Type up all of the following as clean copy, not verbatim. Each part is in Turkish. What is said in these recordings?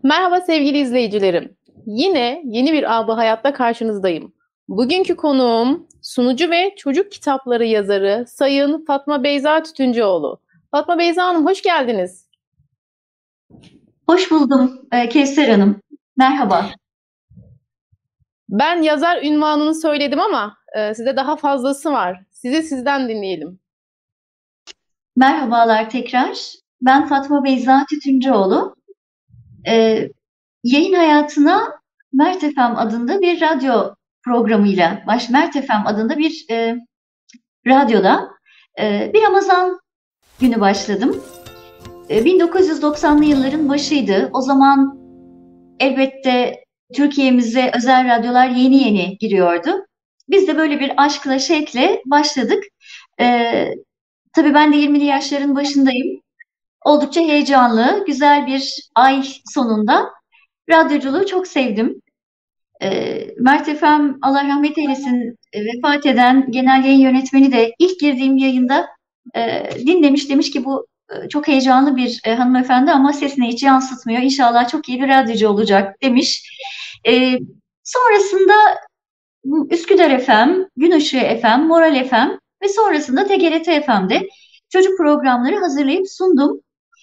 Merhaba sevgili izleyicilerim. Yine yeni bir Abı Hayat'ta karşınızdayım. Bugünkü konuğum sunucu ve çocuk kitapları yazarı Sayın Fatma Beyza Tütüncüoğlu. Fatma Beyza Hanım hoş geldiniz. Hoş buldum Kevser Hanım. Merhaba. Ben yazar ünvanını söyledim ama size daha fazlası var. Sizi sizden dinleyelim. Merhabalar tekrar. Ben Fatma Beyza Tütüncüoğlu. E, Yayın hayatına Mert FM adında bir radyo programıyla, Mert FM adında bir radyoda bir Ramazan günü başladım. 1990'lı yılların başıydı. O zaman elbette Türkiye'mize özel radyolar yeni yeni giriyordu. Biz de böyle bir aşkla, şevkle başladık. E, Tabii ben de 20'li yaşların başındayım. Oldukça heyecanlı, güzel bir ay sonunda radyoculuğu çok sevdim. Mert Efem, Allah rahmet eylesin, vefat eden genel yayın yönetmeni de ilk girdiğim yayında dinlemiş, demiş ki bu çok heyecanlı bir hanımefendi ama sesini hiç yansıtmıyor. İnşallah çok iyi bir radyocu olacak demiş. E, Sonrasında Üsküdar FM, Gün Işığı FM, Moral FM ve sonrasında TGRT FM'de çocuk programları hazırlayıp sundum.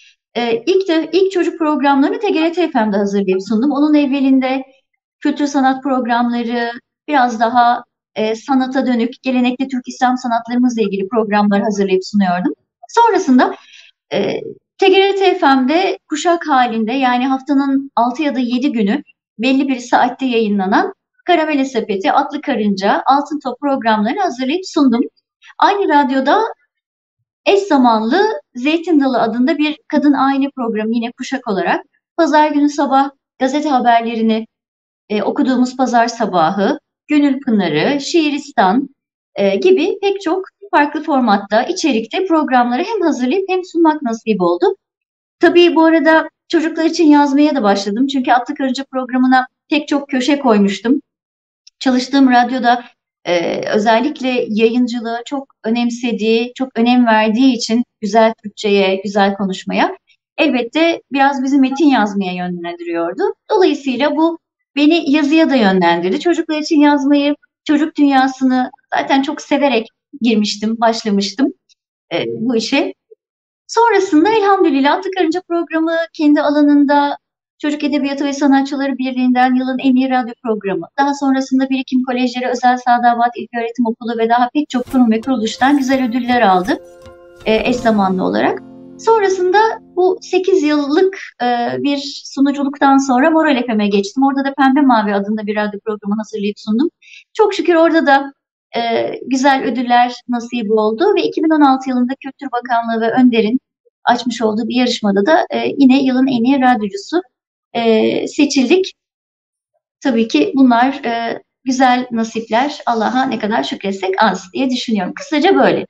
İlk çocuk programlarını TGRT FM'de hazırlayıp sundum. Onun evvelinde kültür sanat programları, biraz daha sanata dönük, gelenekli Türk İslam sanatlarımızla ilgili programlar hazırlayıp sunuyordum. Sonrasında e, TGRT FM'de kuşak halinde, yani haftanın 6 ya da 7 günü belli bir saatte yayınlanan Karamele Sepeti, Atlı Karınca, Altın Top programlarını hazırlayıp sundum. Aynı radyoda eş zamanlı Zeytin Dalı adında bir kadın aile programı, yine kuşak olarak pazar günü sabah gazete haberlerini okuduğumuz Pazar Sabahı, Gönül Pınarı, Şiiristan gibi pek çok farklı formatta, içerikte programları hem hazırlayıp hem sunmak nasip oldu. Tabii bu arada çocuklar için yazmaya da başladım. Çünkü Atlı Karınca programına pek çok köşe koymuştum. Çalıştığım radyoda özellikle yayıncılığı çok önemsediği, çok önem verdiği için güzel Türkçe'ye, güzel konuşmaya elbette biraz bizi metin yazmaya yönlendiriyordu. Dolayısıyla bu beni yazıya da yönlendirdi. Çocuklar için yazmayı, çocuk dünyasını zaten çok severek girmiştim, başlamıştım bu işe. Sonrasında elhamdülillah Atlı Karınca programı kendi alanında Çocuk Edebiyatı ve Sanatçıları Birliği'nden yılın en iyi radyo programı. Daha sonrasında Birikim Kolejleri, Özel Sadabat İlköğretim Okulu ve daha pek çok kurum ve kuruluştan güzel ödüller aldı eş zamanlı olarak. Sonrasında bu 8 yıllık bir sunuculuktan sonra Moral FM'e geçtim. Orada da Pembe Mavi adında bir radyo programı hazırlayıp sundum. Çok şükür orada da güzel ödüller nasip oldu ve 2016 yılında Kültür Bakanlığı ve Önder'in açmış olduğu bir yarışmada da yine yılın en iyi radyocusu seçildik. Tabii ki bunlar güzel nasipler. Allah'a ne kadar şükretsek az diye düşünüyorum. Kısaca böyle.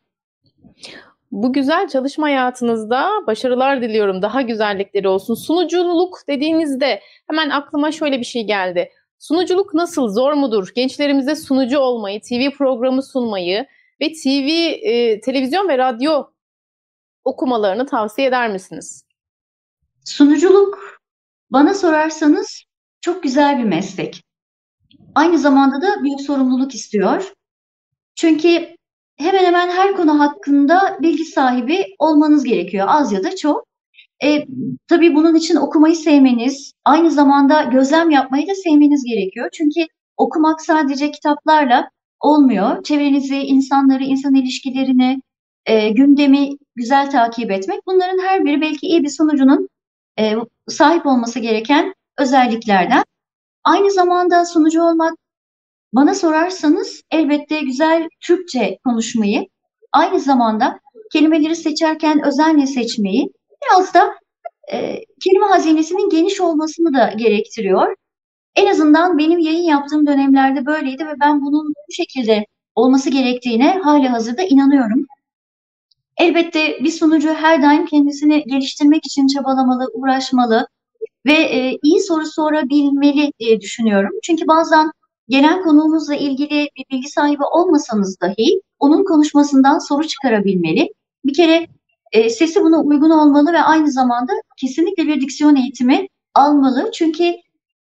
Bu güzel çalışma hayatınızda başarılar diliyorum. Daha güzellikleri olsun. Sunuculuk dediğinizde hemen aklıma şöyle bir şey geldi. Sunuculuk nasıl? Zor mudur? Gençlerimize sunucu olmayı, TV programı sunmayı ve televizyon ve radyo okumalarını tavsiye eder misiniz? Sunuculuk, bana sorarsanız, çok güzel bir meslek. Aynı zamanda da büyük sorumluluk istiyor. Çünkü hemen hemen her konu hakkında bilgi sahibi olmanız gerekiyor. Az ya da çok. Tabii bunun için okumayı sevmeniz, aynı zamanda gözlem yapmayı da sevmeniz gerekiyor. Çünkü okumak sadece kitaplarla olmuyor. Çevrenizi, insanları, insan ilişkilerini, gündemi güzel takip etmek. Bunların her biri belki iyi bir sunucunun sahip olması gereken özelliklerden. Aynı zamanda sunucu olmak, bana sorarsanız, elbette güzel Türkçe konuşmayı, aynı zamanda kelimeleri seçerken özenle seçmeyi, biraz da kelime hazinesinin geniş olmasını da gerektiriyor. En azından benim yayın yaptığım dönemlerde böyleydi ve ben bunun bu şekilde olması gerektiğine halihazırda inanıyorum. Elbette bir sunucu her daim kendisini geliştirmek için çabalamalı, uğraşmalı ve iyi soru sorabilmeli diye düşünüyorum. Çünkü bazen gelen konuğumuzla ilgili bir bilgi sahibi olmasanız dahi onun konuşmasından soru çıkarabilmeli. Bir kere sesi buna uygun olmalı ve aynı zamanda kesinlikle bir diksiyon eğitimi almalı. Çünkü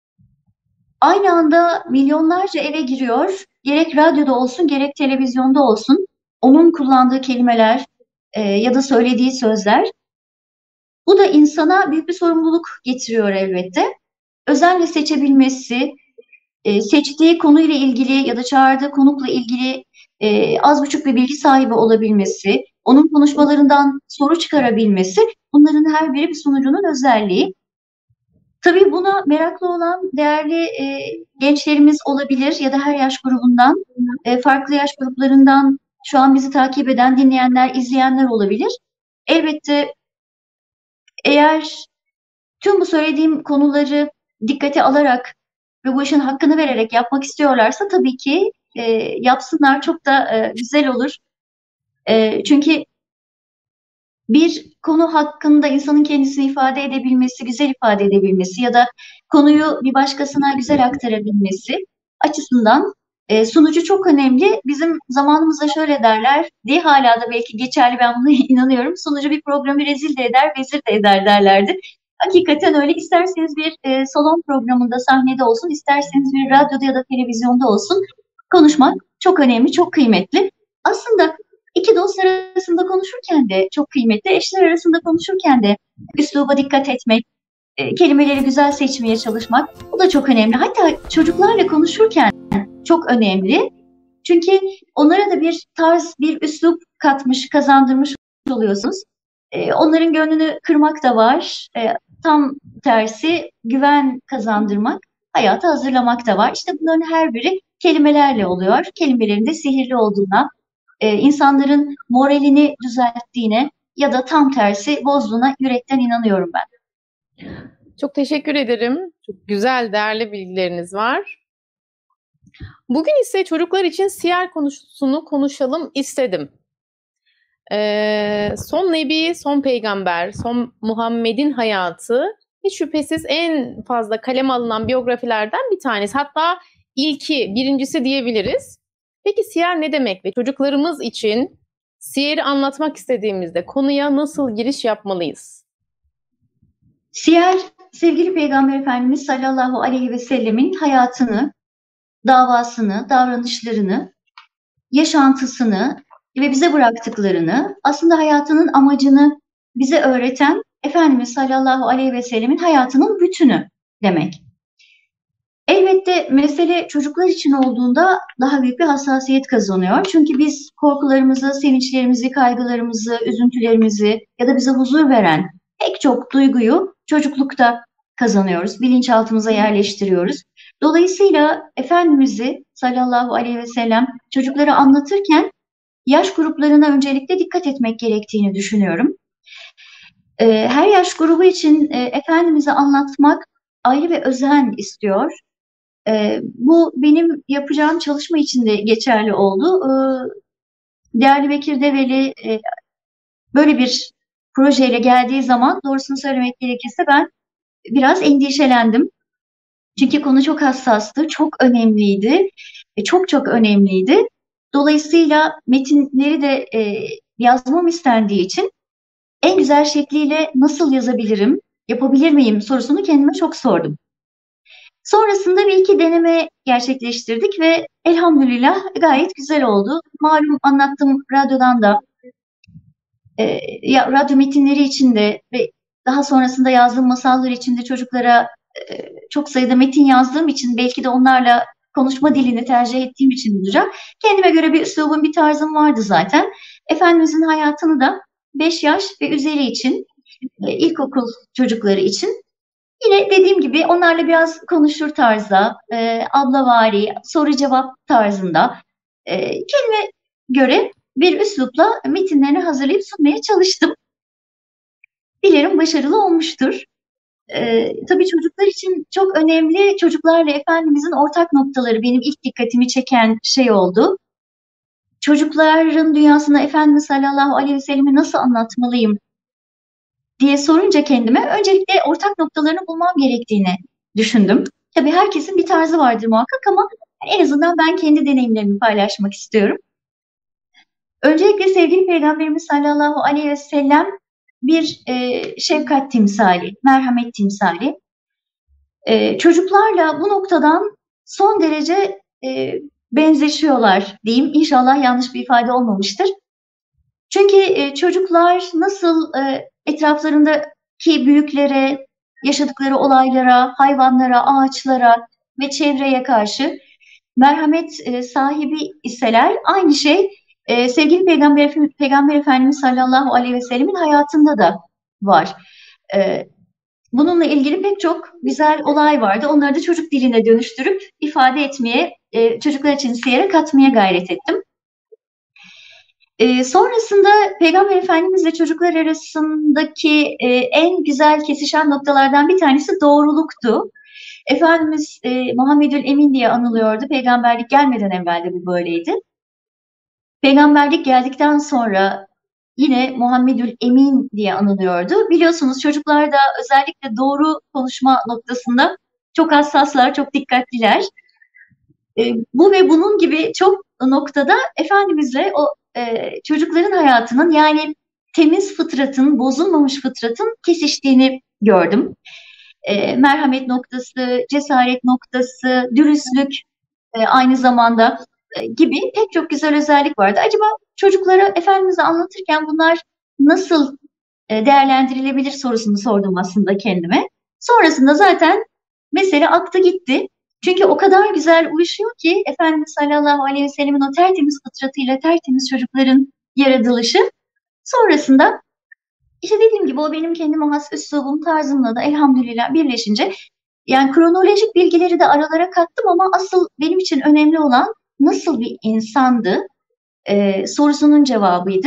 aynı anda milyonlarca eve giriyor. Gerek radyoda olsun, gerek televizyonda olsun. Onun kullandığı kelimeler ya da söylediği sözler. Bu da insana büyük bir sorumluluk getiriyor elbette. Özenle seçebilmesi, seçtiği konuyla ilgili ya da çağırdığı konukla ilgili az buçuk bir bilgi sahibi olabilmesi, onun konuşmalarından soru çıkarabilmesi, bunların her biri bir sunucunun özelliği. Tabii buna meraklı olan değerli gençlerimiz olabilir ya da her yaş grubundan, farklı yaş gruplarından şu an bizi takip eden, dinleyenler, izleyenler olabilir. Elbette eğer tüm bu söylediğim konuları dikkate alarak ve bu işin hakkını vererek yapmak istiyorlarsa tabii ki yapsınlar. Çok da güzel olur. Çünkü bir konu hakkında insanın kendisini ifade edebilmesi, güzel ifade edebilmesi ya da konuyu bir başkasına güzel aktarabilmesi açısından sunucu çok önemli. Bizim zamanımızda şöyle derler diye hala da belki geçerli, ben buna inanıyorum. Sunucu bir programı rezil de eder, vezir de eder derlerdi. Hakikaten öyle. İsterseniz bir salon programında sahnede olsun, isterseniz bir radyoda ya da televizyonda olsun konuşmak çok önemli, çok kıymetli. Aslında İki dost arasında konuşurken de çok kıymetli, eşler arasında konuşurken de üsluba dikkat etmek, kelimeleri güzel seçmeye çalışmak, bu da çok önemli. Hatta çocuklarla konuşurken çok önemli. Çünkü onlara da bir tarz, bir üslup katmış, kazandırmış oluyorsunuz. Onların gönlünü kırmak da var. Tam tersi güven kazandırmak, hayata hazırlamak da var. İşte bunların her biri kelimelerle oluyor. Kelimelerin de sihirli olduğuna, insanların moralini düzelttiğine ya da tam tersi bozduğuna yürekten inanıyorum ben. Çok teşekkür ederim. Çok güzel, değerli bilgileriniz var. Bugün ise çocuklar için siyer konusunu konuşalım istedim. Son Nebi, son peygamber, son Muhammed'in hayatı hiç şüphesiz en fazla kaleme alınan biyografilerden bir tanesi. Hatta birincisi diyebiliriz. Peki siyer ne demek ve çocuklarımız için siyeri anlatmak istediğimizde konuya nasıl giriş yapmalıyız? Siyer, sevgili Peygamber Efendimiz sallallahu aleyhi ve sellemin hayatını, davasını, davranışlarını, yaşantısını ve bize bıraktıklarını, aslında hayatının amacını bize öğreten Efendimiz sallallahu aleyhi ve sellemin hayatının bütünü demek. Elbette mesele çocuklar için olduğunda daha büyük bir hassasiyet kazanıyor. Çünkü biz korkularımızı, sevinçlerimizi, kaygılarımızı, üzüntülerimizi ya da bize huzur veren pek çok duyguyu çocuklukta kazanıyoruz, bilinçaltımıza yerleştiriyoruz. Dolayısıyla Efendimiz'i sallallahu aleyhi ve sellem çocuklara anlatırken yaş gruplarına öncelikle dikkat etmek gerektiğini düşünüyorum. Her yaş grubu için Efendimiz'i anlatmak ayrı bir özen istiyor. Bu benim yapacağım çalışma için de geçerli oldu. Değerli Bekir Develi böyle bir projeyle geldiği zaman doğrusunu söylemek gerekirse ben biraz endişelendim. Çünkü konu çok hassastı, çok önemliydi, çok çok önemliydi. Dolayısıyla metinleri de yazmam istendiği için en güzel şekliyle nasıl yazabilirim, yapabilir miyim sorusunu kendime çok sordum. Sonrasında bir iki deneme gerçekleştirdik ve elhamdülillah gayet güzel oldu. Malum anlattım radyodan da, radyo metinleri için de ve daha sonrasında yazdığım masallar için de çocuklara çok sayıda metin yazdığım için belki de onlarla konuşma dilini tercih ettiğim için olacak. Kendime göre bir üslubum, bir tarzım vardı zaten. Efendimizin hayatını da 5 yaş ve üzeri için, ilkokul çocukları için yine dediğim gibi onlarla biraz konuşur tarzda, ablavari, soru cevap tarzında kendime göre bir üslupla metinlerini hazırlayıp sunmaya çalıştım. Dilerim başarılı olmuştur. Tabii çocuklar için çok önemli, çocuklarla Efendimizin ortak noktaları benim ilk dikkatimi çeken şey oldu. Çocukların dünyasına Efendimiz sallallahu aleyhi ve sellem'i nasıl anlatmalıyım diye sorunca kendime öncelikle ortak noktalarını bulmam gerektiğini düşündüm. Tabii herkesin bir tarzı vardır muhakkak ama en azından ben kendi deneyimlerimi paylaşmak istiyorum. Öncelikle sevgili Peygamberimiz sallallahu aleyhi ve sellem bir şefkat timsali, merhamet timsali. Çocuklarla bu noktadan son derece benzeşiyorlar diyeyim. İnşallah yanlış bir ifade olmamıştır. Çünkü çocuklar nasıl etraflarındaki büyüklere, yaşadıkları olaylara, hayvanlara, ağaçlara ve çevreye karşı merhamet sahibi iseler, aynı şey sevgili Peygamber Efendimiz sallallahu aleyhi ve sellemin hayatında da var. Bununla ilgili pek çok güzel olay vardı. Onları da çocuk diline dönüştürüp ifade etmeye, çocuklar için siyere katmaya gayret ettim. Sonrasında Peygamber Efendimiz ve çocuklar arasındaki en güzel kesişen noktalardan bir tanesi doğruluktu. Efendimiz Muhammedül Emin diye anılıyordu. Peygamberlik gelmeden evvel de bu böyleydi. Peygamberlik geldikten sonra yine Muhammedül Emin diye anılıyordu. Biliyorsunuz çocuklar da özellikle doğru konuşma noktasında çok hassaslar, çok dikkatliler. Bu ve bunun gibi çok noktada Efendimizle o çocukların hayatının, yani temiz fıtratın, bozulmamış fıtratın kesiştiğini gördüm. Merhamet noktası, cesaret noktası, dürüstlük aynı zamanda gibi pek çok güzel özellik vardı. Acaba çocuklara Efendimiz'i anlatırken bunlar nasıl değerlendirilebilir sorusunu sordum aslında kendime. Sonrasında zaten mesele aktı gitti. Çünkü o kadar güzel uyuşuyor ki Efendimiz sallallahu aleyhi ve sellemin o tertemiz fıtratıyla tertemiz çocukların yaratılışı. Sonrasında işte dediğim gibi o benim kendime has üslubum, tarzımla da elhamdülillah birleşince, yani kronolojik bilgileri de aralara kattım ama asıl benim için önemli olan nasıl bir insandı sorusunun cevabıydı.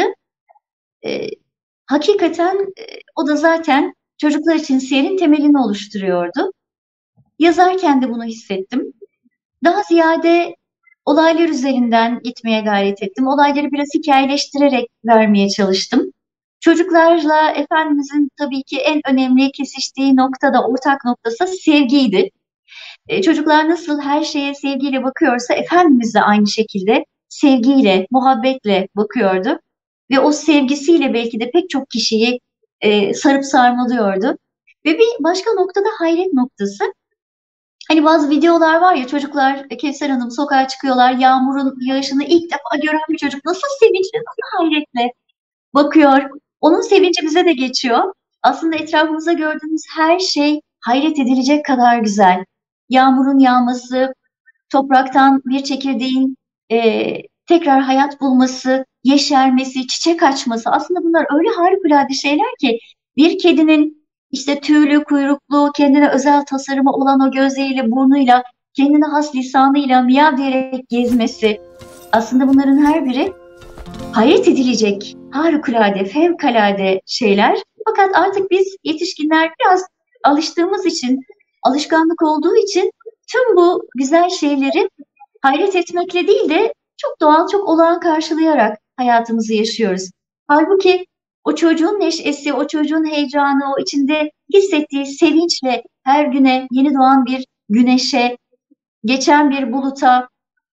Hakikaten o da zaten çocuklar için siyerin temelini oluşturuyordu. Yazarken de bunu hissettim. Daha ziyade olaylar üzerinden gitmeye gayret ettim. Olayları biraz hikayeleştirerek vermeye çalıştım. Çocuklarla Efendimizin tabii ki en önemli kesiştiği noktada, ortak noktası sevgiydi. Çocuklar nasıl her şeye sevgiyle bakıyorsa Efendimiz de aynı şekilde sevgiyle, muhabbetle bakıyordu. Ve o sevgisiyle belki de pek çok kişiyi sarıp sarmalıyordu. Ve bir başka noktada hayret noktası. Hani bazı videolar var ya, çocuklar Kevser Hanım sokağa çıkıyorlar, yağmurun yağışını ilk defa gören bir çocuk nasıl sevinçli, nasıl hayretle bakıyor. Onun sevinci bize de geçiyor. Aslında etrafımızda gördüğümüz her şey hayret edilecek kadar güzel. Yağmurun yağması, topraktan bir çekirdeğin tekrar hayat bulması, yeşermesi, çiçek açması. Aslında bunlar öyle harikulade şeyler ki bir kedinin işte tüylü, kuyruklu, kendine özel tasarımı olan o gözleriyle, burnuyla, kendine has lisanıyla miyav diyerek gezmesi. Aslında bunların her biri hayret edilecek, harikulade, fevkalade şeyler. Fakat artık biz yetişkinler biraz alıştığımız için, alışkanlık olduğu için tüm bu güzel şeyleri hayret etmekle değil de çok doğal, çok olağan karşılayarak hayatımızı yaşıyoruz. Halbuki o çocuğun neşesi, o çocuğun heyecanı, o içinde hissettiği sevinçle her güne, yeni doğan bir güneşe, geçen bir buluta,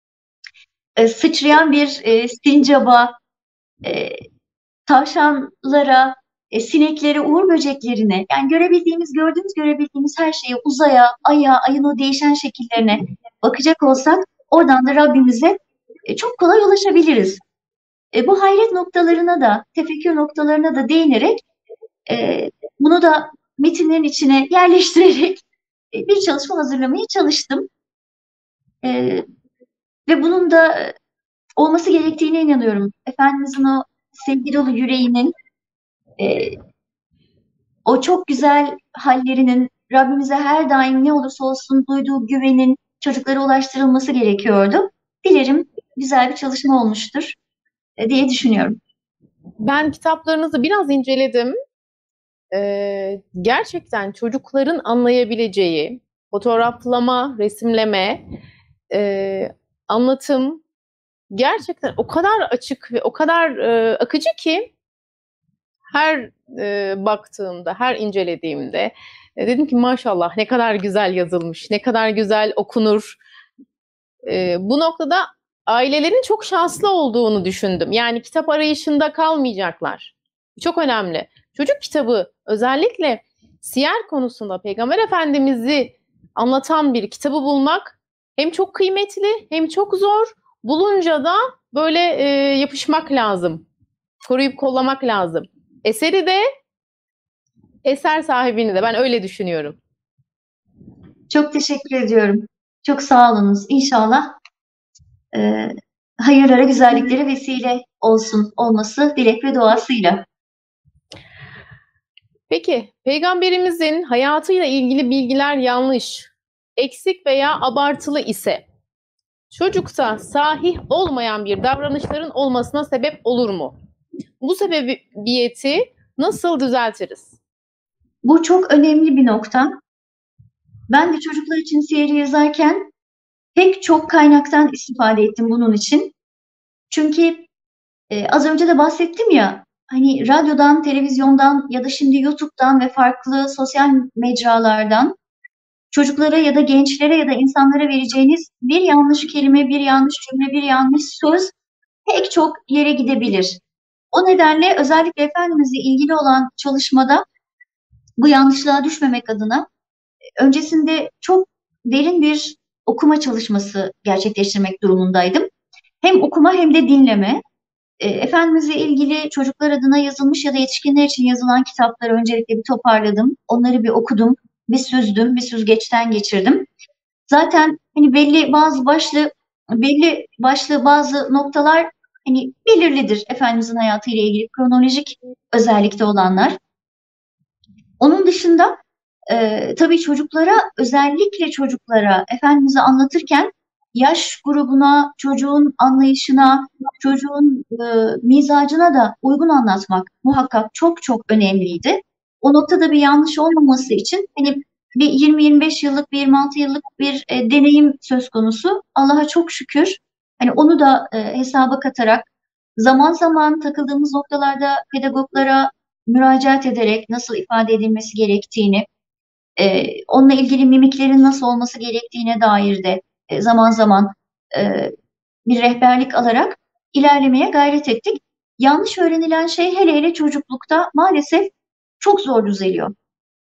sıçrayan bir sincaba, e, tavşanlara, sineklere, uğur böceklerine, yani görebildiğimiz her şeye, uzaya, aya, ayın o değişen şekillerine bakacak olsak oradan da Rabbimize çok kolay ulaşabiliriz. Bu hayret noktalarına da, tefekkür noktalarına da değinerek bunu da metinlerin içine yerleştirerek bir çalışma hazırlamaya çalıştım. Ve bunun da olması gerektiğine inanıyorum. Efendimizin o sevgi dolu yüreğinin, o çok güzel hallerinin, Rabbimize her daim ne olursa olsun duyduğu güvenin çocuklara ulaştırılması gerekiyordu. Dilerim güzel bir çalışma olmuştur diye düşünüyorum. Ben kitaplarınızı biraz inceledim. Gerçekten çocukların anlayabileceği fotoğraflama, resimleme, anlatım gerçekten o kadar açık ve o kadar akıcı ki her baktığımda, her incelediğimde dedim ki maşallah ne kadar güzel yazılmış, ne kadar güzel okunur. Bu noktada ailelerin çok şanslı olduğunu düşündüm. Yani kitap arayışında kalmayacaklar. Çok önemli. Çocuk kitabı özellikle siyer konusunda Peygamber Efendimiz'i anlatan bir kitabı bulmak hem çok kıymetli hem çok zor. Bulunca da böyle yapışmak lazım. Koruyup kollamak lazım. Eseri de, eser sahibini de. Ben öyle düşünüyorum. Çok teşekkür ediyorum. Çok sağ olunuz. İnşallah e, hayırlara, güzelliklere vesile olması dilek ve duasıyla. Peki, Peygamberimizin hayatıyla ilgili bilgiler yanlış, eksik veya abartılı ise çocukta sahih olmayan bir davranışların olmasına sebep olur mu? Bu sebebiyeti nasıl düzeltiriz? Bu çok önemli bir nokta. Ben de çocuklar için siyeri yazarken pek çok kaynaktan istifade ettim bunun için. Çünkü az önce de bahsettim ya, hani radyodan, televizyondan ya da şimdi YouTube'dan ve farklı sosyal mecralardan çocuklara ya da gençlere ya da insanlara vereceğiniz bir yanlış kelime, bir yanlış cümle, bir yanlış söz pek çok yere gidebilir. O nedenle özellikle Efendimizle ilgili olan çalışmada bu yanlışlığa düşmemek adına öncesinde çok derin bir okuma çalışması gerçekleştirmek durumundaydım. Hem okuma hem de dinleme. Efendimizle ilgili çocuklar adına yazılmış ya da yetişkinler için yazılan kitapları öncelikle bir toparladım. Onları bir okudum, bir süzdüm, bir süzgeçten geçirdim. Zaten hani belli başlı bazı noktalar hani belirlidir Efendimizin hayatıyla ilgili kronolojik özellikte olanlar. Onun dışında tabii özellikle çocuklara Efendimiz'i anlatırken yaş grubuna, çocuğun anlayışına, çocuğun mizacına da uygun anlatmak muhakkak çok çok önemliydi. O noktada bir yanlış olmaması için hani bir 20-25 yıllık, bir 26 yıllık bir deneyim söz konusu. Allah'a çok şükür. Hani onu da hesaba katarak zaman zaman takıldığımız noktalarda pedagoglara müracaat ederek nasıl ifade edilmesi gerektiğini, onunla ilgili mimiklerin nasıl olması gerektiğine dair de zaman zaman bir rehberlik alarak ilerlemeye gayret ettik. Yanlış öğrenilen şey hele hele çocuklukta maalesef çok zor düzeliyor.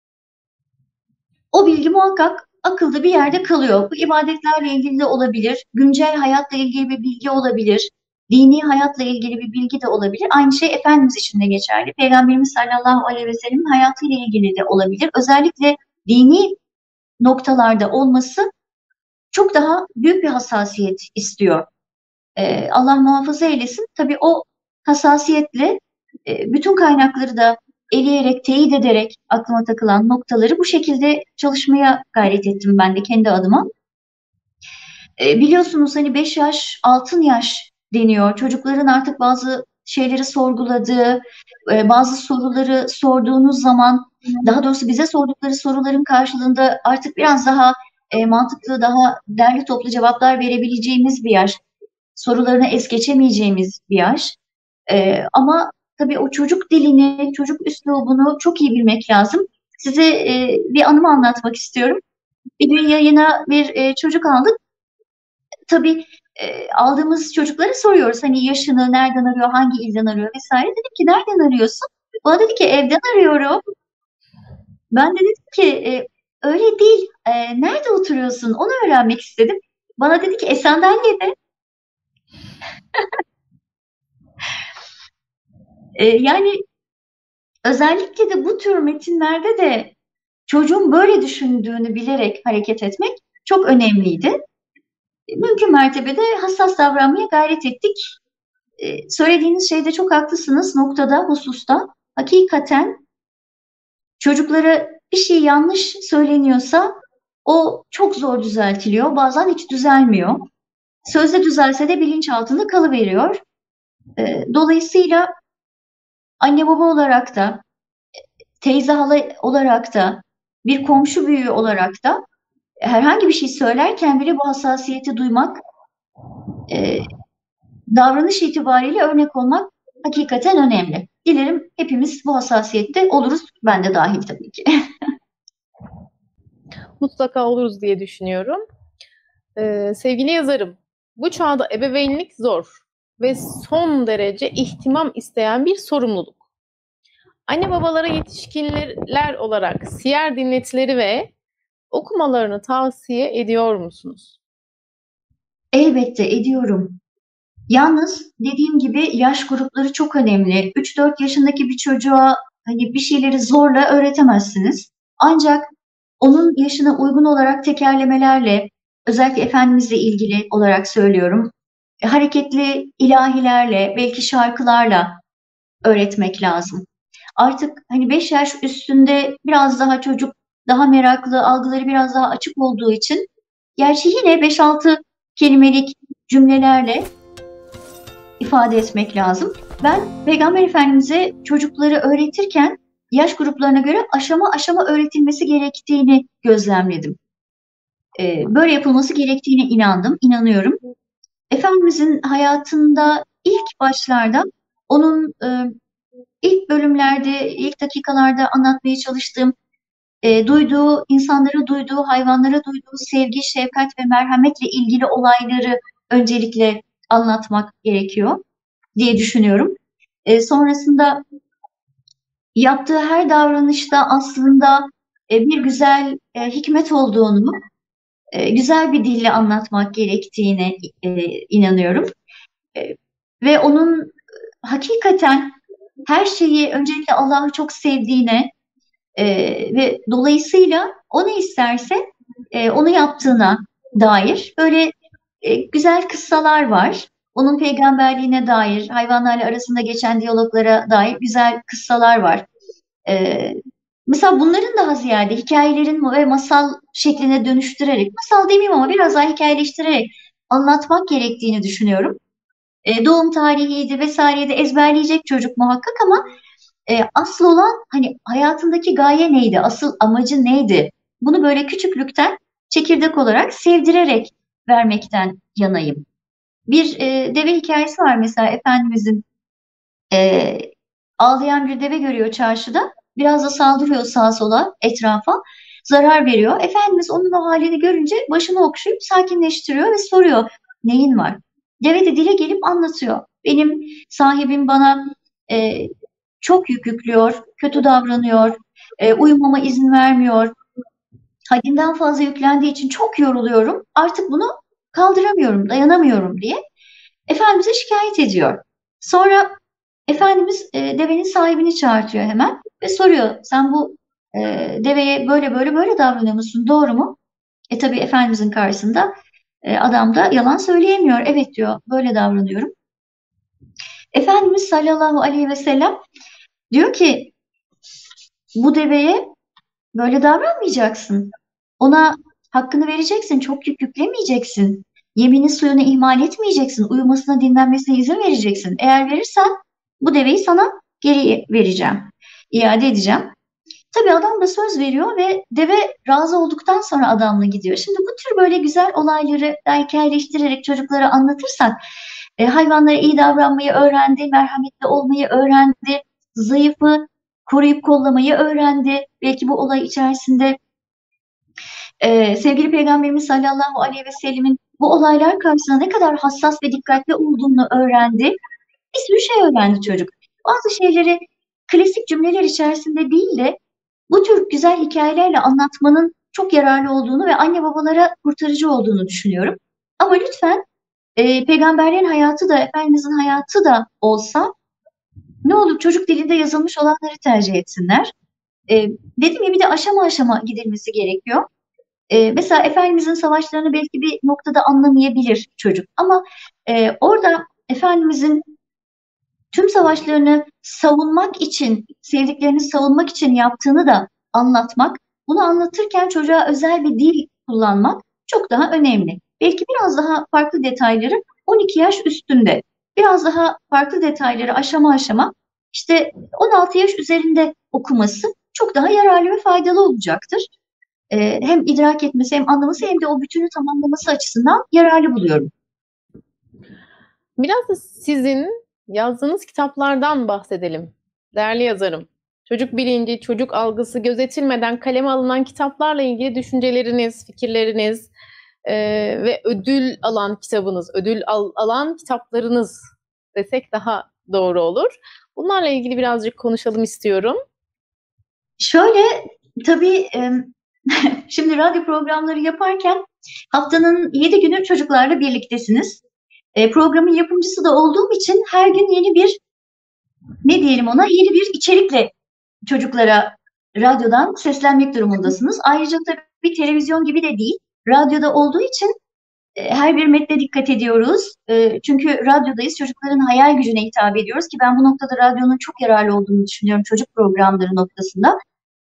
O bilgi muhakkak akılda bir yerde kalıyor. Bu ibadetlerle ilgili de olabilir, güncel hayatla ilgili bir bilgi olabilir, dini hayatla ilgili bir bilgi de olabilir. Aynı şey Efendimiz için de geçerli. Peygamberimiz sallallahu aleyhi ve sellem'in hayatıyla ilgili de olabilir. Özellikle dini noktalarda olması çok daha büyük bir hassasiyet istiyor. Allah muhafaza eylesin. Tabii o hassasiyetle bütün kaynakları da eleyerek, teyit ederek aklıma takılan noktaları bu şekilde çalışmaya gayret ettim ben de kendi adıma. Biliyorsunuz hani 5 yaş, altın yaş deniyor. Çocukların artık bazı şeyleri sorguladığı, bazı soruları sorduğunuz zaman, daha doğrusu bize sordukları soruların karşılığında artık biraz daha mantıklı, daha derli toplu cevaplar verebileceğimiz bir yaş. Sorularını es geçemeyeceğimiz bir yaş. Ama tabii o çocuk dilini, çocuk üslubunu çok iyi bilmek lazım. Size bir anımı anlatmak istiyorum. Bir gün yayına bir çocuk aldık. Tabii aldığımız çocuklara soruyoruz. Hani yaşını, nereden arıyor, hangi ilden arıyor vesaire. Dedim ki nereden arıyorsun? Bana dedi ki evden arıyorum. Ben de dedim ki öyle değil. Nerede oturuyorsun? Onu öğrenmek istedim. Bana dedi ki Esenler'de. Yani özellikle de bu tür metinlerde de çocuğun böyle düşündüğünü bilerek hareket etmek çok önemliydi. Mümkün mertebede hassas davranmaya gayret ettik. Söylediğiniz şeyde çok haklısınız noktada, hususta. Hakikaten çocuklara bir şey yanlış söyleniyorsa o çok zor düzeltiliyor. Bazen hiç düzelmiyor. Sözde düzelse de bilinçaltında kalıveriyor. Dolayısıyla anne baba olarak da, teyze hala olarak da, bir komşu büyüğü olarak da herhangi bir şey söylerken bile bu hassasiyeti duymak, davranış itibariyle örnek olmak hakikaten önemli. Dilerim hepimiz bu hassasiyette oluruz. Ben de dahil tabii ki. Mutlaka oluruz diye düşünüyorum. Sevgili yazarım, bu çağda ebeveynlik zor ve son derece ihtimam isteyen bir sorumluluk. Anne babalara yetişkinler olarak siyer dinletileri ve okumalarını tavsiye ediyor musunuz? Elbette ediyorum. Yalnız dediğim gibi yaş grupları çok önemli. 3-4 yaşındaki bir çocuğa hani bir şeyleri zorla öğretemezsiniz. Ancak onun yaşına uygun olarak tekerlemelerle, özellikle Efendimizle ilgili olarak söylüyorum, hareketli ilahilerle, belki şarkılarla öğretmek lazım. Artık hani 5 yaş üstünde biraz daha çocuk daha meraklı, algıları biraz daha açık olduğu için, gerçi yine 5-6 kelimelik cümlelerle ifade etmek lazım. Ben Peygamber Efendimiz'e çocukları öğretirken yaş gruplarına göre aşama aşama öğretilmesi gerektiğini gözlemledim. Böyle yapılması gerektiğine inanıyorum. Efendimizin hayatında ilk başlarda onun ilk bölümlerde, ilk dakikalarda anlatmaya çalıştığım, duyduğu, insanlara duyduğu, hayvanlara duyduğu sevgi, şefkat ve merhametle ilgili olayları öncelikle anlatmak gerekiyor diye düşünüyorum. Sonrasında yaptığı her davranışta aslında bir güzel hikmet olduğunu, güzel bir dille anlatmak gerektiğine inanıyorum. E, Ve onun hakikaten her şeyi öncelikle Allah'ı çok sevdiğine e, ve dolayısıyla o ne isterse onu yaptığına dair böyle güzel kıssalar var. Onun peygamberliğine dair, hayvanlarla arasında geçen diyaloglara dair güzel kıssalar var. E, Mesela bunların daha ziyade hikayelerin ve masal şekline dönüştürerek, masal demeyeyim ama biraz daha hikayeleştirerek anlatmak gerektiğini düşünüyorum. Doğum tarihiydi vesaireydi ezberleyecek çocuk muhakkak ama asıl olan hani hayatındaki gaye neydi, asıl amacı neydi? Bunu böyle küçüklükten çekirdek olarak sevdirerek vermekten yanayım. Bir deve hikayesi var mesela Efendimizin, e, ağlayan bir deve görüyor çarşıda. Biraz da saldırıyor sağa sola etrafa. Zarar veriyor. Efendimiz onun o halini görünce başını okşayıp sakinleştiriyor ve soruyor neyin var? Deve de dile gelip anlatıyor. Benim sahibim bana e, çok yük yüklüyor, kötü davranıyor, uyumama izin vermiyor. Haddinden fazla yüklendiği için çok yoruluyorum. Artık bunu kaldıramıyorum, dayanamıyorum diye Efendimiz'e şikayet ediyor. Sonra Efendimiz devenin sahibini çağırtıyor hemen ve soruyor. Sen bu e, deveye böyle böyle böyle davranıyor musun? Doğru mu? Tabii Efendimizin karşısında adam da yalan söyleyemiyor. Evet diyor, böyle davranıyorum. Efendimiz sallallahu aleyhi ve sellem diyor ki bu deveye böyle davranmayacaksın. Ona hakkını vereceksin, çok yük yüklemeyeceksin. Yeminin suyunu ihmal etmeyeceksin. Uyumasına, dinlenmesine izin vereceksin. Eğer verirsen bu deveyi sana geri vereceğim, iade edeceğim. Tabii adam da söz veriyor ve deve razı olduktan sonra adamla gidiyor. Şimdi bu tür böyle güzel olayları da hikayeleştirerek çocuklara anlatırsak, hayvanlara iyi davranmayı öğrendi, merhametli olmayı öğrendi, zayıfı koruyup kollamayı öğrendi. Belki bu olay içerisinde sevgili Peygamberimiz sallallahu aleyhi ve sellemin bu olaylar karşısında ne kadar hassas ve dikkatli olduğunu öğrendi. Bir sürü şey öğrendi çocuk. Bazı şeyleri klasik cümleler içerisinde değil de bu tür güzel hikayelerle anlatmanın çok yararlı olduğunu ve anne babalara kurtarıcı olduğunu düşünüyorum. Ama lütfen peygamberlerin hayatı da Efendimizin hayatı da olsa ne olur çocuk dilinde yazılmış olanları tercih etsinler. E, Dediğim gibi bir de aşama aşama gidilmesi gerekiyor. Mesela Efendimizin savaşlarını belki bir noktada anlamayabilir çocuk. Ama orada Efendimizin tüm savaşlarını savunmak için, sevdiklerini savunmak için yaptığını da anlatmak, bunu anlatırken çocuğa özel bir dil kullanmak çok daha önemli. Belki biraz daha farklı detayları 12 yaş üstünde, biraz daha farklı detayları aşama aşama işte 16 yaş üzerinde okuması çok daha yararlı ve faydalı olacaktır. Hem idrak etmesi hem anlaması hem de o bütünü tamamlaması açısından yararlı buluyorum. Biraz da sizin yazdığınız kitaplardan bahsedelim. Değerli yazarım, çocuk bilinci, çocuk algısı gözetilmeden kaleme alınan kitaplarla ilgili düşünceleriniz, fikirleriniz ve ödül alan kitabınız, alan kitaplarınız desek daha doğru olur. Bunlarla ilgili birazcık konuşalım istiyorum. Şöyle, tabii Şimdi radyo programları yaparken haftanın 7 günü çocuklarla birliktesiniz. Programın yapımcısı da olduğum için her gün yeni bir, ne diyelim ona, yeni bir içerikle çocuklara radyodan seslenmek durumundasınız. Ayrıca tabii televizyon gibi de değil. Radyoda olduğu için her bir metne dikkat ediyoruz. Çünkü radyodayız, çocukların hayal gücüne hitap ediyoruz ki ben bu noktada radyonun çok yararlı olduğunu düşünüyorum çocuk programları noktasında.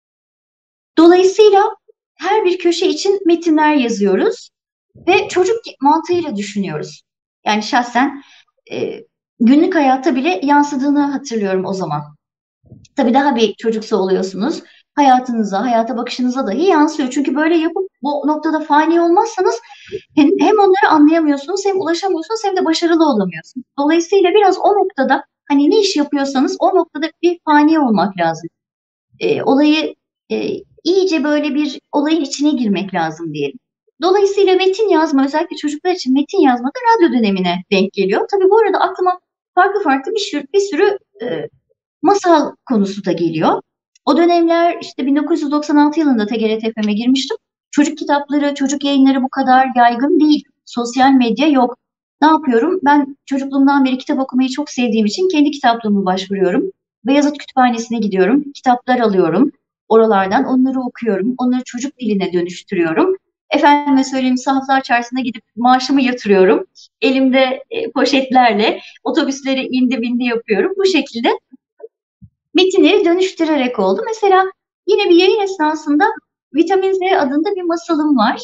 Dolayısıyla her bir köşe için metinler yazıyoruz ve çocuk mantığıyla düşünüyoruz. Yani şahsen günlük hayatta bile yansıdığını hatırlıyorum o zaman. Tabii daha bir çocuksu oluyorsunuz. Hayatınıza, hayata bakışınıza dahi yansıyor. Çünkü böyle yapıp bu noktada fani olmazsanız hem onları anlayamıyorsunuz, hem ulaşamıyorsunuz, hem de başarılı olamıyorsunuz. Dolayısıyla biraz o noktada, hani ne iş yapıyorsanız o noktada bir fani olmak lazım. Olayı iyice böyle bir olayın içine girmek lazım diyelim. Dolayısıyla metin yazma, özellikle çocuklar için metin yazma da radyo dönemine denk geliyor. Tabii bu arada aklıma farklı bir sürü masal konusu da geliyor. O dönemler işte 1996 yılında TGRT FM'e girmiştim. Çocuk kitapları, çocuk yayınları bu kadar yaygın değil. Sosyal medya yok. Ne yapıyorum? Ben çocukluğumdan beri kitap okumayı çok sevdiğim için kendi kitaplığıma başvuruyorum. Beyazıt Kütüphanesi'ne gidiyorum. Kitaplar alıyorum. Oralardan onları okuyorum. Onları çocuk diline dönüştürüyorum. Efendime söyleyeyim, sahaflar çarşısına gidip maaşımı yatırıyorum. Elimde poşetlerle otobüsleri indi bindi yapıyorum. Bu şekilde metinleri dönüştürerek oldu. Mesela yine bir yayın esnasında Vitamin Z adında bir masalım var.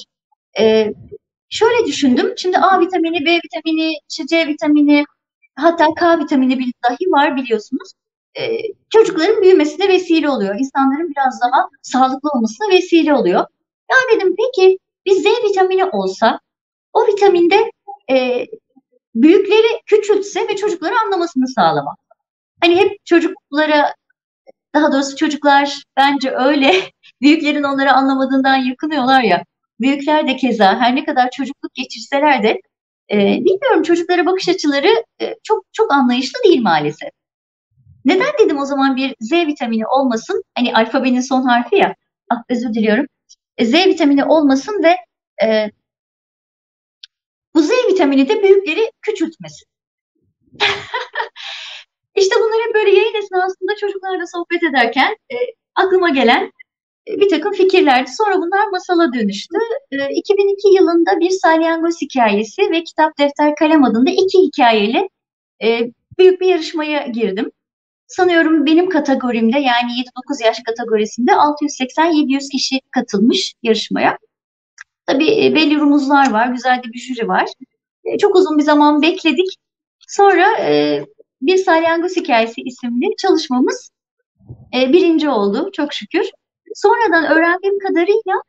Şöyle düşündüm. Şimdi A vitamini, B vitamini, C vitamini, hatta K vitamini bile dahi var biliyorsunuz. Çocukların büyümesine vesile oluyor. İnsanların biraz daha sağlıklı olmasına vesile oluyor. Ya dedim, peki bir Z vitamini olsa, o vitaminde büyükleri küçültse ve çocukları anlamasını sağlamak. Hani hep çocuklara, daha doğrusu çocuklar bence öyle büyüklerin onları anlamadığından yakınıyorlar ya. Büyükler de keza her ne kadar çocukluk geçirseler de bilmiyorum, çocuklara bakış açıları çok çok anlayışlı değil maalesef. Neden dedim o zaman bir Z vitamini olmasın? Hani alfabenin son harfi ya. Ah, özür diliyorum. Z vitamini olmasın ve bu Z vitamini de büyükleri küçültmesin. İşte bunlar hep böyle yayın esnasında çocuklarla sohbet ederken aklıma gelen bir takım fikirlerdi. Sonra bunlar masala dönüştü. 2002 yılında bir salyangoz hikayesi ve Kitap Defter Kalem adında 2 hikayeyle büyük bir yarışmaya girdim. Sanıyorum benim kategorimde, yani 7-9 yaş kategorisinde 680-700 kişi katılmış yarışmaya. Tabii belli rumuzlar var, güzel de bir jüri var. Çok uzun bir zaman bekledik. Sonra Bir Salyangoz Hikayesi isimli çalışmamız birinci oldu çok şükür. Sonradan öğrendiğim kadarıyla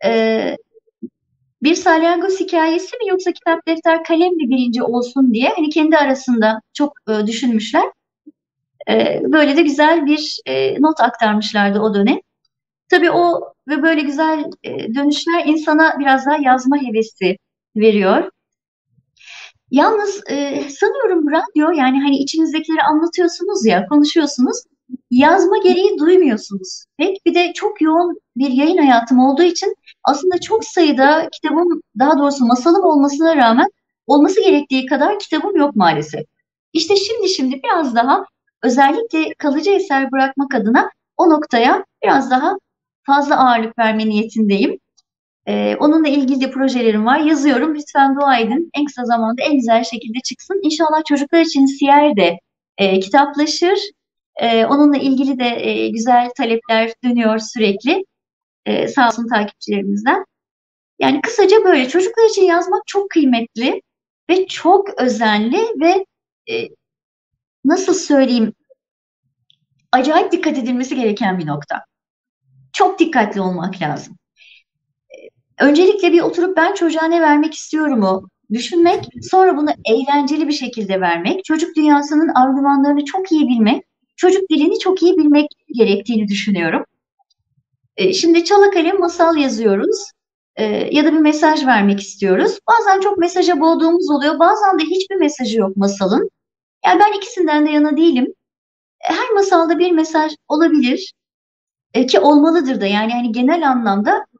Bir Salyangoz Hikayesi mi yoksa Kitap Defter Kalem mi birinci olsun diye hani kendi arasında çok düşünmüşler. Böyle de güzel bir not aktarmışlardı o dönem. Tabii o ve böyle güzel dönüşler insana biraz daha yazma hevesi veriyor. Yalnız sanıyorum radyo, yani hani içinizdekileri anlatıyorsunuz ya, konuşuyorsunuz, yazma gereği duymuyorsunuz. Pek bir de çok yoğun bir yayın hayatım olduğu için aslında çok sayıda kitabım, daha doğrusu masalım olmasına rağmen olması gerektiği kadar kitabım yok maalesef. İşte şimdi biraz daha, özellikle kalıcı eser bırakmak adına o noktaya biraz daha fazla ağırlık verme niyetindeyim. Onunla ilgili de projelerim var. Yazıyorum. Lütfen dua edin. En kısa zamanda en güzel şekilde çıksın. İnşallah çocuklar için Siyer de kitaplaşır. Onunla ilgili de güzel talepler dönüyor sürekli. Sağ olsun takipçilerimizden. Yani kısaca böyle. Çocuklar için yazmak çok kıymetli ve çok özenli ve nasıl söyleyeyim, acayip dikkat edilmesi gereken bir nokta. Çok dikkatli olmak lazım. Öncelikle bir oturup ben çocuğa ne vermek istiyorumu düşünmek, sonra bunu eğlenceli bir şekilde vermek, çocuk dünyasının argümanlarını çok iyi bilmek, çocuk dilini çok iyi bilmek gerektiğini düşünüyorum. Şimdi çala kalem masal yazıyoruz ya da bir mesaj vermek istiyoruz. Bazen çok mesaja boğduğumuz oluyor, bazen de hiçbir mesajı yok masalın. Yani ben ikisinden de yana değilim. Her masalda bir mesaj olabilir ki olmalıdır da, yani hani genel anlamda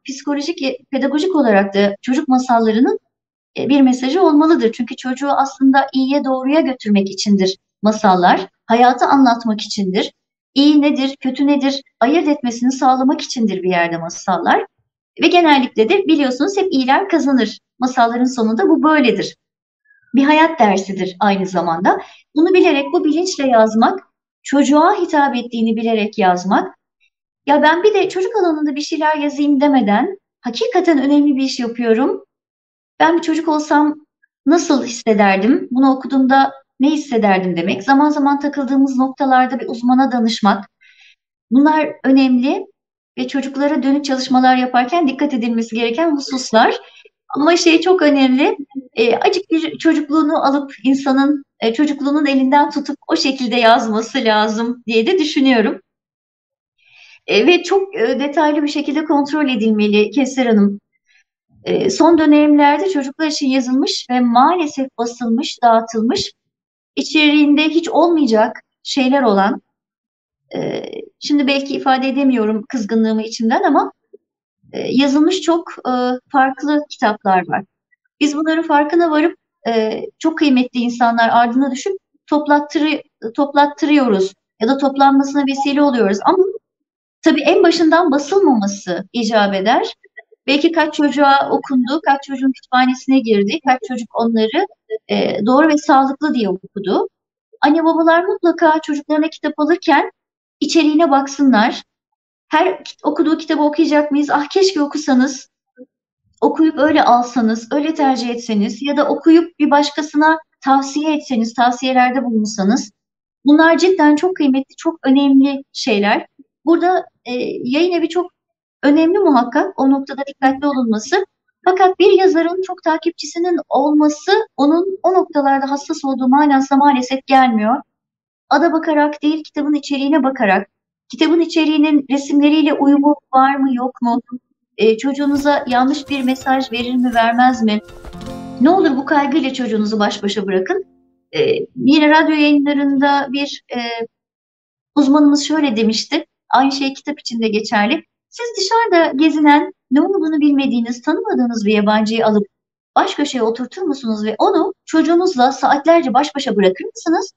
psikolojik, pedagojik olarak da çocuk masallarının bir mesajı olmalıdır. Çünkü çocuğu aslında iyiye doğruya götürmek içindir masallar. Hayatı anlatmak içindir. İyi nedir, kötü nedir ayırt etmesini sağlamak içindir bir yerde masallar. Ve genellikle de biliyorsunuz hep iyiler kazanır. Masalların sonunda bu böyledir. Bir hayat dersidir aynı zamanda. Bunu bilerek, bu bilinçle yazmak, çocuğa hitap ettiğini bilerek yazmak. Ya ben bir de çocuk alanında bir şeyler yazayım demeden hakikaten önemli bir iş yapıyorum. Ben bir çocuk olsam nasıl hissederdim? Bunu okuduğumda ne hissederdim demek. Zaman zaman takıldığımız noktalarda bir uzmana danışmak. Bunlar önemli ve çocuklara dönük çalışmalar yaparken dikkat edilmesi gereken hususlar. Ama şey çok önemli, acık bir çocukluğunu alıp insanın çocukluğunun elinden tutup o şekilde yazması lazım diye de düşünüyorum. Ve çok detaylı bir şekilde kontrol edilmeli Kevser Hanım. Son dönemlerde çocuklar için yazılmış ve maalesef basılmış, dağıtılmış, içeriğinde hiç olmayacak şeyler olan, şimdi belki ifade edemiyorum kızgınlığımı içimden ama yazılmış çok farklı kitaplar var. Biz bunların farkına varıp çok kıymetli insanlar ardına düşüp toplattırıyoruz ya da toplanmasına vesile oluyoruz. Ama tabii en başından basılmaması icap eder. Belki kaç çocuğa okundu, kaç çocuğun kütüphanesine girdi, kaç çocuk onları doğru ve sağlıklı diye okudu. Anne babalar mutlaka çocuklarına kitap alırken içeriğine baksınlar. Her okuduğu kitabı okuyacak mıyız? Ah keşke okusanız, okuyup öyle alsanız, öyle tercih etseniz ya da okuyup bir başkasına tavsiye etseniz, tavsiyelerde bulunsanız. Bunlar cidden çok kıymetli, çok önemli şeyler. Burada yayın evi çok önemli muhakkak o noktada dikkatli olunması. Fakat bir yazarın çok takipçisinin olması onun o noktalarda hassas olduğu manasına maalesef gelmiyor. Ada bakarak değil, kitabın içeriğine bakarak, kitabın içeriğinin resimleriyle uyumu var mı yok mu? Çocuğunuza yanlış bir mesaj verir mi vermez mi? Ne olur bu kaygıyla çocuğunuzu baş başa bırakın. Yine radyo yayınlarında bir uzmanımız şöyle demişti. Aynı şey kitap için de geçerli. Siz dışarıda gezinen, ne olduğunu bilmediğiniz, tanımadığınız bir yabancıyı alıp baş köşeye oturtur musunuz ve onu çocuğunuzla saatlerce baş başa bırakır mısınız?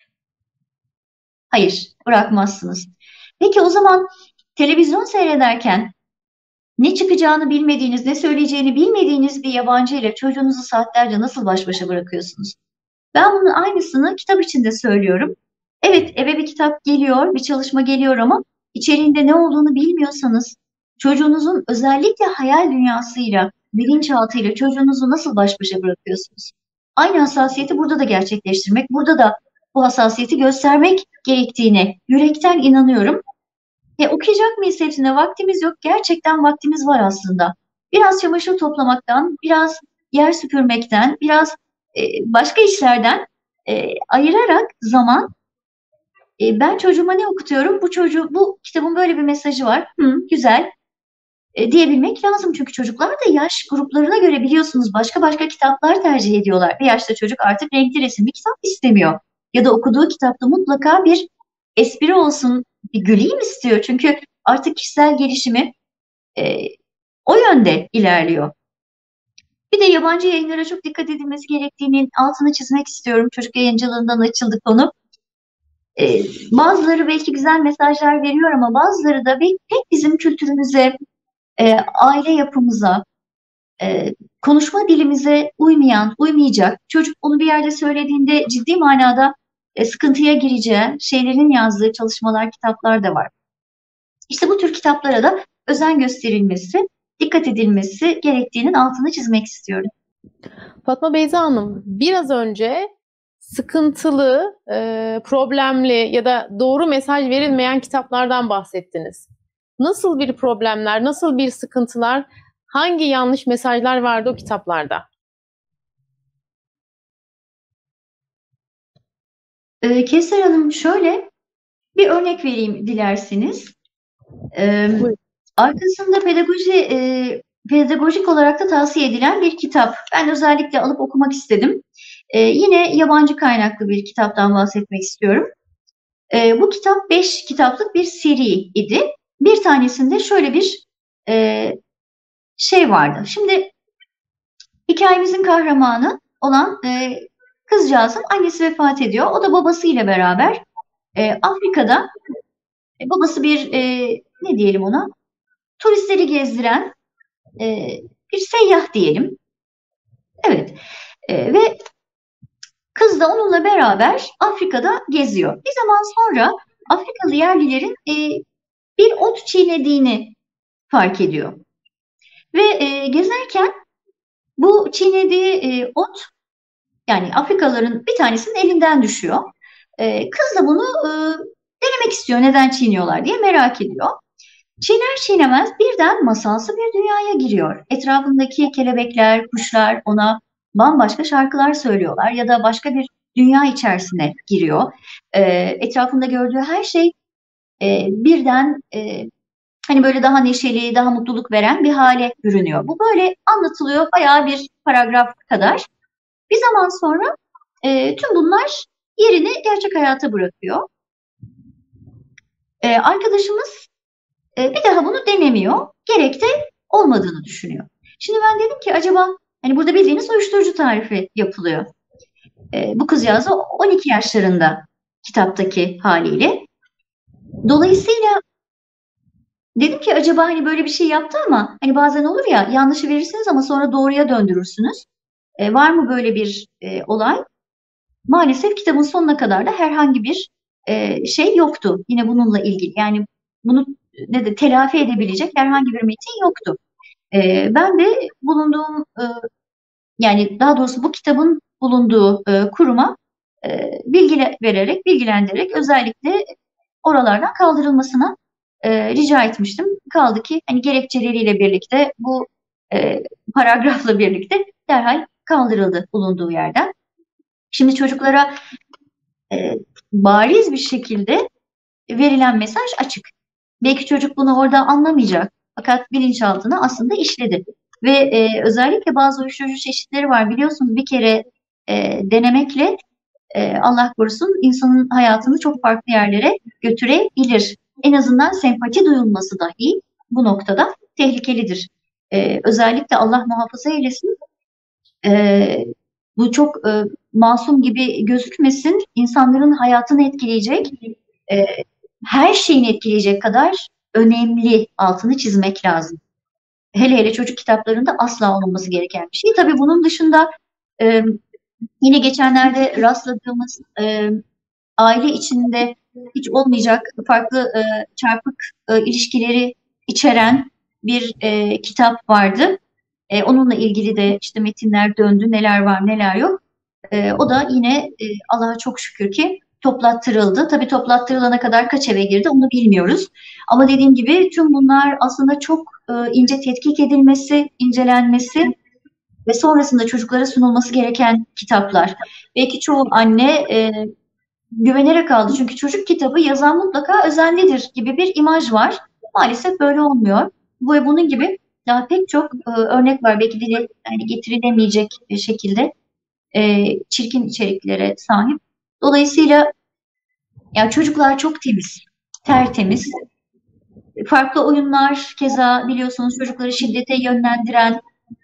Hayır, bırakmazsınız. Peki o zaman televizyon seyrederken ne çıkacağını bilmediğiniz, ne söyleyeceğini bilmediğiniz bir yabancı ile çocuğunuzu saatlerce nasıl baş başa bırakıyorsunuz? Ben bunun aynısını kitap için de söylüyorum. Evet, eve bir kitap geliyor, bir çalışma geliyor ama içeriğinde ne olduğunu bilmiyorsanız çocuğunuzun özellikle hayal dünyasıyla, bilinçaltıyla çocuğunuzu nasıl baş başa bırakıyorsunuz? Aynı hassasiyeti burada da gerçekleştirmek, burada da bu hassasiyeti göstermek gerektiğine yürekten inanıyorum. Okuyacak mıyız hepsine? Vaktimiz yok. Gerçekten vaktimiz var aslında. Biraz çamaşır toplamaktan, biraz yer süpürmekten, biraz başka işlerden ayırarak zaman ben çocuğuma ne okutuyorum? Bu kitabın böyle bir mesajı var. Hı, güzel. Diyebilmek lazım. Çünkü çocuklar da yaş gruplarına göre biliyorsunuz başka başka kitaplar tercih ediyorlar. Bir yaşta çocuk artık renkli resimli kitap istemiyor. Ya da okuduğu kitapta mutlaka bir espri olsun, bir güleyim istiyor. Çünkü artık kişisel gelişimi e, o yönde ilerliyor. Bir de yabancı yayınlara çok dikkat edilmesi gerektiğinin altını çizmek istiyorum. Çocuk yayıncılığından açıldı konu. Bazıları belki güzel mesajlar veriyor ama bazıları da pek bizim kültürümüze, aile yapımıza, konuşma dilimize uymayacak. Çocuk onu bir yerde söylediğinde ciddi manada sıkıntıya gireceği şeylerin yazdığı çalışmalar, kitaplar da var. İşte bu tür kitaplara da özen gösterilmesi, dikkat edilmesi gerektiğinin altını çizmek istiyorum. Fatma Beyza Hanım, biraz önce sıkıntılı, problemli ya da doğru mesaj verilmeyen kitaplardan bahsettiniz. Nasıl bir problemler, nasıl bir sıkıntılar, hangi yanlış mesajlar vardı o kitaplarda? Kevser Hanım şöyle bir örnek vereyim dilerseniz. Buyurun. Arkasında pedagojik olarak da tavsiye edilen bir kitap. Ben özellikle alıp okumak istedim. Yine yabancı kaynaklı bir kitaptan bahsetmek istiyorum. Bu kitap 5 kitaplık bir seri idi. Bir tanesinde şöyle bir şey vardı. Şimdi hikayemizin kahramanı olan kızcağızın annesi vefat ediyor. O da babasıyla beraber Afrika'da babası bir ne diyelim ona, turistleri gezdiren e, bir seyyah diyelim. Evet. Ve kız da onunla beraber Afrika'da geziyor. Bir zaman sonra Afrikalı yerlilerin bir ot çiğnediğini fark ediyor. Ve gezerken bu çiğnediği ot, yani Afrikalıların bir tanesinin elinden düşüyor. Kız da bunu denemek istiyor, neden çiğniyorlar diye merak ediyor. Çiğner çiğnemez birden masalsı bir dünyaya giriyor. Etrafındaki kelebekler, kuşlar ona bambaşka şarkılar söylüyorlar ya da başka bir dünya içerisine giriyor. Etrafında gördüğü her şey birden hani böyle daha neşeli, daha mutluluk veren bir hale bürünüyor. Bu böyle anlatılıyor bayağı bir paragraf kadar. Bir zaman sonra tüm bunlar yerini gerçek hayata bırakıyor. Arkadaşımız bir daha bunu denemiyor. Gerek de olmadığını düşünüyor. Şimdi ben dedim ki acaba hani burada bildiğiniz uyuşturucu tarifi yapılıyor. Bu kızcağız 12 yaşlarında kitaptaki haliyle. Dolayısıyla dedim ki acaba hani böyle bir şey yaptı ama hani bazen olur ya, yanlışı verirsiniz ama sonra doğruya döndürürsünüz. Var mı böyle bir olay? Maalesef kitabın sonuna kadar da herhangi bir şey yoktu. Yine bununla ilgili. Yani bunu telafi edebilecek herhangi bir metin yoktu. Ben de bulunduğum yani daha doğrusu bu kitabın bulunduğu kuruma bilgi vererek, bilgilendirerek özellikle oralardan kaldırılmasına rica etmiştim. Kaldı ki hani gerekçeleriyle birlikte bu paragrafla birlikte derhal kaldırıldı bulunduğu yerden. Şimdi çocuklara bariz bir şekilde verilen mesaj açık. Belki çocuk bunu orada anlamayacak. Fakat bilinçaltına aslında işledi. Ve özellikle bazı uyuşturucu çeşitleri var. Biliyorsunuz bir kere denemekle Allah korusun insanın hayatını çok farklı yerlere götürebilir. En azından sempati duyulması dahi bu noktada tehlikelidir. Özellikle Allah muhafaza eylesin. Bu çok masum gibi gözükmesin. İnsanların hayatını etkileyecek, e, her şeyini etkileyecek kadar önemli, altını çizmek lazım. Hele hele çocuk kitaplarında asla olmaması gereken bir şey. Tabii bunun dışında e, yine geçenlerde rastladığımız aile içinde hiç olmayacak farklı çarpık ilişkileri içeren bir kitap vardı. Onunla ilgili de işte metinler döndü, neler var neler yok. O da yine Allah'a çok şükür ki toplattırıldı. Tabii toplattırılana kadar kaç eve girdi onu bilmiyoruz. Ama dediğim gibi tüm bunlar aslında çok ince tetkik edilmesi, incelenmesi ve sonrasında çocuklara sunulması gereken kitaplar. Belki çoğu anne güvenerek aldı. Çünkü çocuk kitabı yazan mutlaka özenlidir gibi bir imaj var. Maalesef böyle olmuyor. Bu ve bunun gibi daha pek çok örnek var. Belki dile yani getirilemeyecek şekilde çirkin içeriklere sahip. Dolayısıyla yani çocuklar çok temiz, tertemiz. Farklı oyunlar keza biliyorsunuz çocukları şiddete yönlendiren,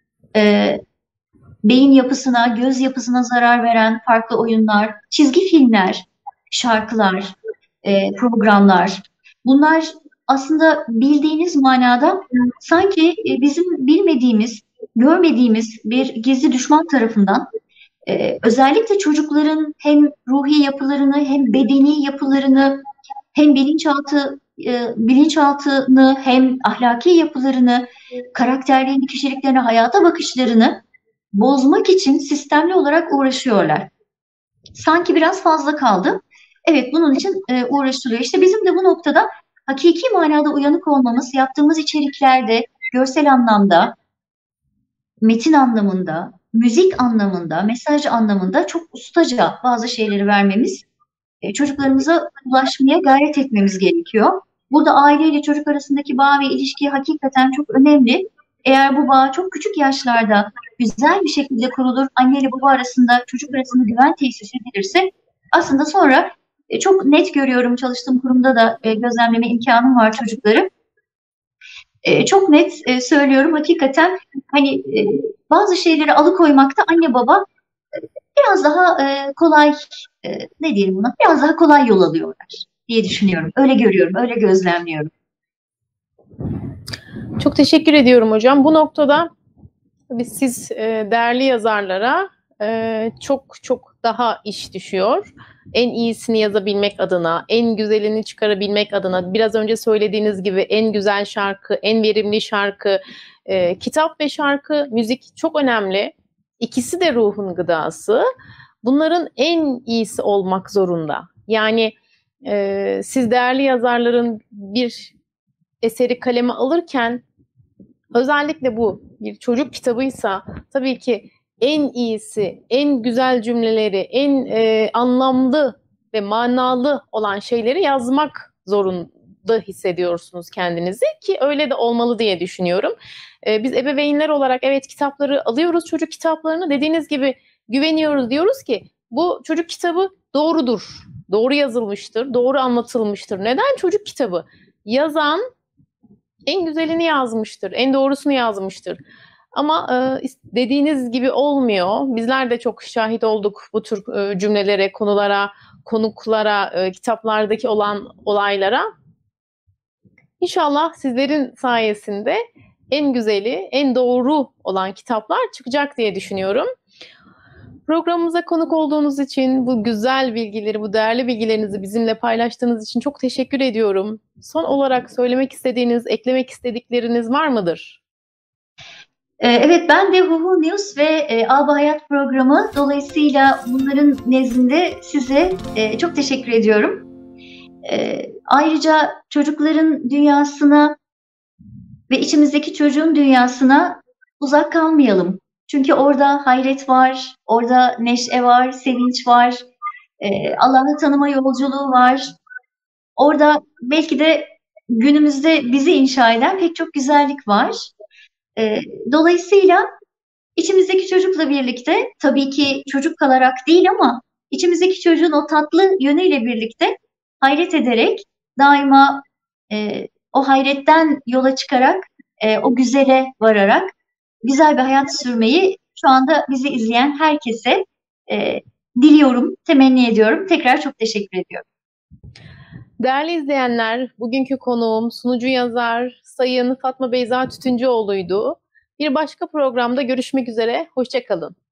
beyin yapısına, göz yapısına zarar veren farklı oyunlar, çizgi filmler, şarkılar, programlar. Bunlar aslında bildiğiniz manada sanki bizim bilmediğimiz, görmediğimiz bir gizli düşman tarafından özellikle çocukların hem ruhi yapılarını hem bedeni yapılarını hem bilinçaltını hem ahlaki yapılarını, karakterlerini, kişiliklerini, hayata bakışlarını bozmak için sistemli olarak uğraşıyorlar. Sanki biraz fazla kaldı. Evet, bunun için uğraşılıyor. İşte bizim de bu noktada hakiki manada uyanık olmamız, yaptığımız içeriklerde görsel anlamda, metin anlamında, müzik anlamında, mesaj anlamında çok ustaca bazı şeyleri vermemiz, çocuklarımıza ulaşmaya gayret etmemiz gerekiyor. Burada aile ile çocuk arasındaki bağ ve ilişki hakikaten çok önemli. Eğer bu bağ çok küçük yaşlarda güzel bir şekilde kurulur, anne ile baba arasında, çocuk arasında güven tesis edilirse aslında sonra çok net görüyorum, çalıştığım kurumda da gözlemleme imkanım var çocukları. Çok net söylüyorum, hakikaten hani bazı şeyleri alıkoymakta anne baba biraz daha kolay, ne diyelim buna, biraz daha kolay yol alıyorlar diye düşünüyorum. Öyle görüyorum, öyle gözlemliyorum. Çok teşekkür ediyorum hocam. Bu noktada tabii siz değerli yazarlara çok çok daha iş düşüyor. En iyisini yazabilmek adına, en güzelini çıkarabilmek adına, biraz önce söylediğiniz gibi en güzel şarkı, en verimli şarkı, kitap ve şarkı, müzik çok önemli. İkisi de ruhun gıdası. Bunların en iyisi olmak zorunda. Yani siz değerli yazarların bir eseri kaleme alırken, özellikle bu bir çocuk kitabıysa tabii ki en iyisi, en güzel cümleleri, en anlamlı ve manalı olan şeyleri yazmak zorunda hissediyorsunuz kendinizi, ki öyle de olmalı diye düşünüyorum. Biz ebeveynler olarak evet, kitapları alıyoruz, çocuk kitaplarını, dediğiniz gibi güveniyoruz, diyoruz ki bu çocuk kitabı doğrudur, doğru yazılmıştır, doğru anlatılmıştır. Neden çocuk kitabı? Yazan en güzelini yazmıştır, en doğrusunu yazmıştır. Ama dediğiniz gibi olmuyor. Bizler de çok şahit olduk bu tür cümlelere, konulara, konuklara, kitaplardaki olan olaylara. İnşallah sizlerin sayesinde en güzeli, en doğru olan kitaplar çıkacak diye düşünüyorum. Programımıza konuk olduğunuz için, bu güzel bilgileri, bu değerli bilgilerinizi bizimle paylaştığınız için çok teşekkür ediyorum. Son olarak söylemek istediğiniz, eklemek istedikleriniz var mıdır? Evet, ben de Huhu News ve Aba Hayat programı dolayısıyla bunların nezdinde size çok teşekkür ediyorum. Ayrıca çocukların dünyasına ve içimizdeki çocuğun dünyasına uzak kalmayalım. Çünkü orada hayret var, orada neşe var, sevinç var, Allah'ı tanıma yolculuğu var. Orada belki de günümüzde bizi inşa eden pek çok güzellik var. Dolayısıyla içimizdeki çocukla birlikte, tabii ki çocuk kalarak değil ama içimizdeki çocuğun o tatlı yönüyle birlikte hayret ederek, daima o hayretten yola çıkarak, o güzele vararak güzel bir hayat sürmeyi şu anda bizi izleyen herkese e, diliyorum, temenni ediyorum. Tekrar çok teşekkür ediyorum. Değerli izleyenler, bugünkü konuğum sunucu yazar Sayın Fatma Beyza Tütüncüoğlu'ydu. Bir başka programda görüşmek üzere, hoşça kalın.